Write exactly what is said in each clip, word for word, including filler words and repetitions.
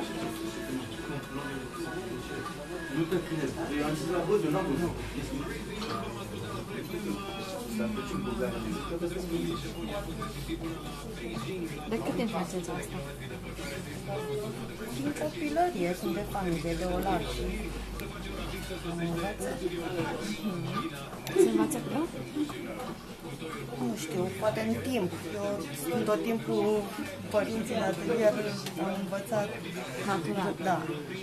Nu te ține. Eu am zis la văd, eu n-am văzut. De cât timp faceți asta? Din copilărie, sunt de familie, de olar și am învățat. Se învață greu? Nu știu, poate în timp. Eu sunt tot timpul părinții în atelier, am învățat. Natural. Da.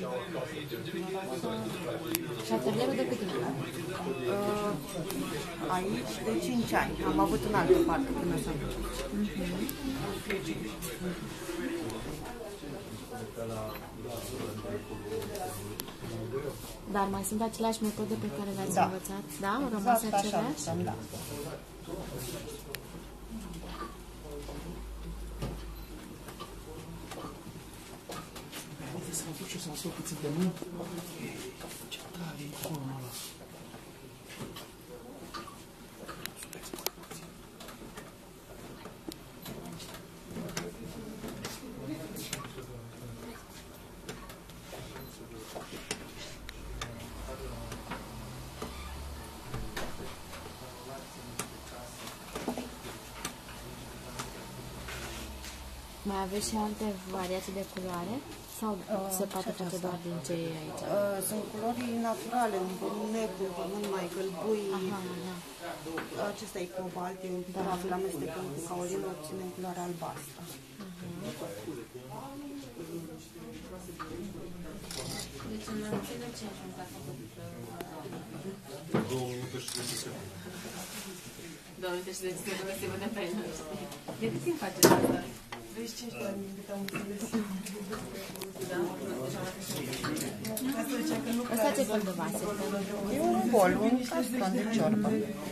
Și atelierul de cât timp? Uh, aici de cinci ani. Am avut în altă parte până să Dar mai sunt aceleași metode pe care le-ați Da. învățat? Da? Au rămas exact așa, aceleași? da. Uite să mă duc și să mă scot puțin de mâini. Ce tare e cornul ăla. Mai aveți și alte variații de culoare? Sau Uh, se poate ce face aceasta? doar din ce e aici? Uh, sunt culori naturale, un pământ negru, un pământ mai gălbui. Aha, da. Acesta e cobalt, e un praf, îl amestecăm cu caulină, obținem culoarea albastră. Deci în cele cinci minute a făcut... două minute și zece secunde. două minute și zece secunde se vede pe noi, știi? De cât timp faceți asta? treizeci și cinci de ani, cât am înțeles. Asta ce fel de vase? E un bol, un castron de ciorbă.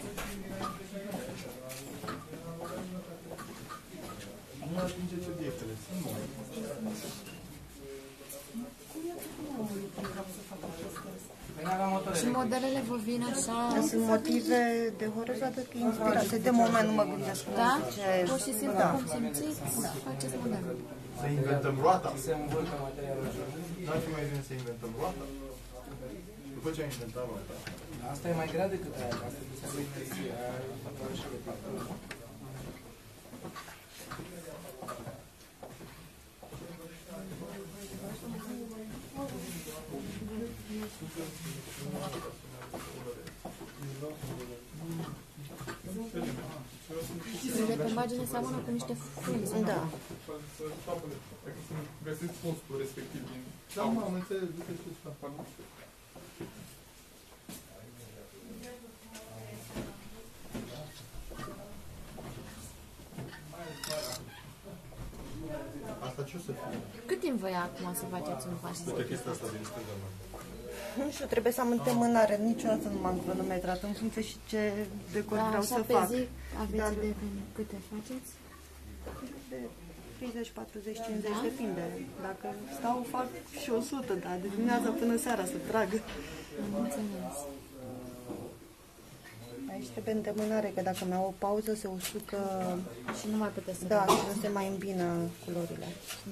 Nu atingeți obiectele. Și modelele vă vin așa? Sunt motive de horizontă inspirate. De moment nu mă gândesc Da? ce... Pur și simplu Da. cum simțiți, faceți modelul. Să inventăm roata. Se învârtă materialul. N-ar fi mai bine să inventăm roata? După ce am inventat roata. Asta e mai grea decât aia. Asta trebuie să aveți patroane și de patroane, nu? De pe imagine seamănă cu niște frunze. Da. Să găsiți postul respectiv din... Da, mă, am înțeles, duceți ce să fac. Asta ce o să fie? Cât timp vă ia acum să faceți un pas? Uite chestia asta din stânga mea. Nu știu, trebuie să am întemânare. Niciodată nu m-am cronometrat în funcție și ce decor Da, vreau așa să pe fac. zi aveți Dar- idee de câte faceți? De treizeci, patruzeci, cincizeci, depinde. Dacă stau, fac și o sută, dar de dimineața până seara să trag. Am înțeles. Aici trebuie întemânare, că dacă mi-au o pauză se usucă, Și nu mai puteți să da, și nu se mai îmbină culorile.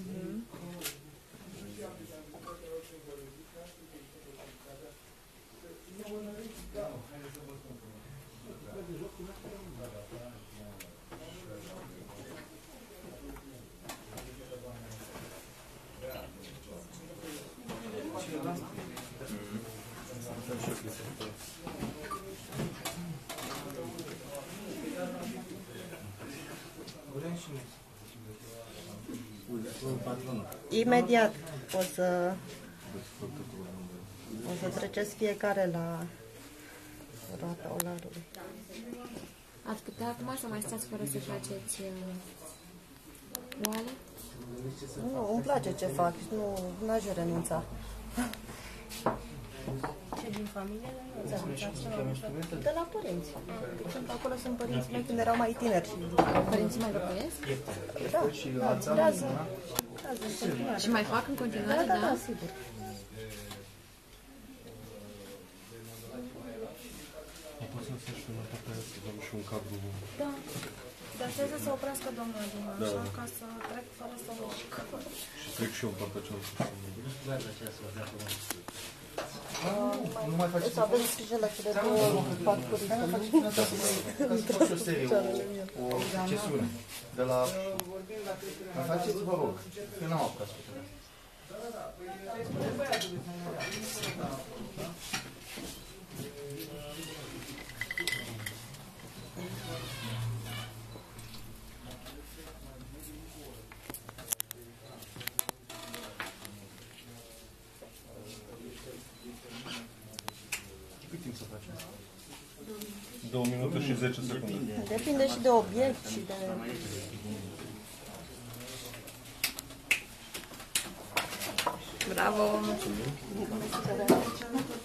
Imediat o să, o să treceți fiecare la roata olarului. Ați putea acum să mai stați fără să faceți uh, oale? Nu, îmi place ce fac, nu n-aș renunța. Ce din familie? De la părinți. Sunt acolo, sunt părinții mei când erau mai tineri. Părinții mai locuiesc? Da, da, lucrează. Și mai fac în Da, continuare, da, da? da, sigur. Ai pus să lăsăm și una pe aia, să dăm și un cadru. Da. Dar trebuie să se oprească domnul din Da. așa, ca să trec fără să mișc. Și trec și eu în partea cealaltă. Nu mai faci Să avem grijă la cele două facturi. Ca să faci o serie, o, o sesiune de la... Mă faceți, vă rog, eu n-am apucat să fac asta. Cât timp să facem asta? două minute și zece secunde. Depinde și de obiect și de... Bravo!